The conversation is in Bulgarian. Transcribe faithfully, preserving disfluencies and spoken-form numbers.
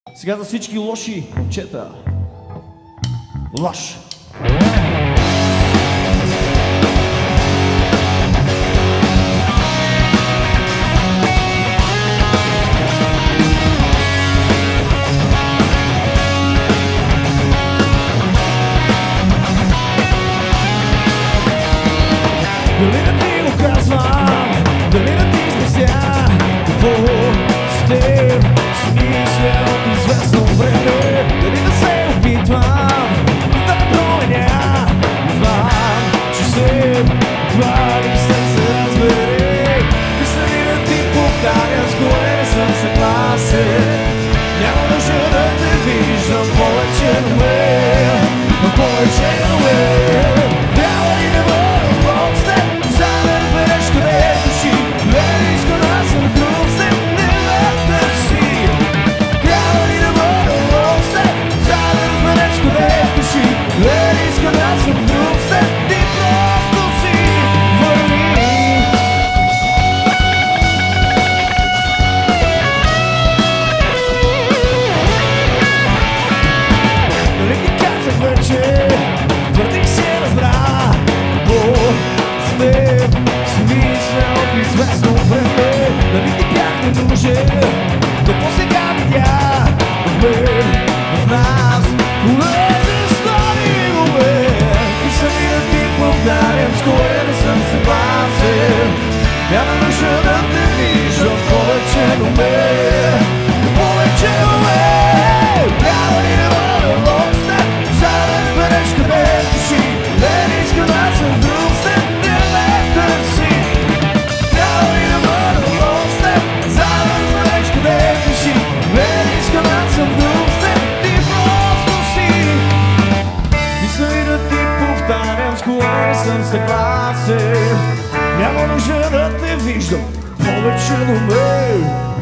Сега за всички лоши момчета. Лош. Дали да ти го казвам, дали да ти спася, какво с теб си мисля от известно време. Дали да се опитвам да променя, знам, че се вали след се разбере. И сами да ти повтаря с кое съм съгласен. Няма нужда да те виждам повече на мен, но повече на мен. Трябва ли да бъда лоб с теб, за да разбереш където си? Не искам да съм друг с теб, не върта си. Трябва ли да бъда лоб с теб, за да разбереш където си? Не искам да съм друг с теб, ти просто си върви. Дали ти казах вече, твърдих се разбра, какво с теб си мисля от известно време. Дали ти бях ненужен, какво сега видя в мен, в нас, кое се стори у мен. И сами да ти повтарям с кое не съм съгласен. Няма нужда да те виждам повече до мен, повече до мен. Трябва ли да бъда лоб с теб, за да разбереш където си? Не искам да съм друг с теб, не ме търси. Трябва ли да бъда лоб с теб, за да разбереш където си? Не искам да съм друг с теб, ти просто си. Мисля и да ти повтарям с кое не съм съгласен. Няма нужда да те виждам повече до мен.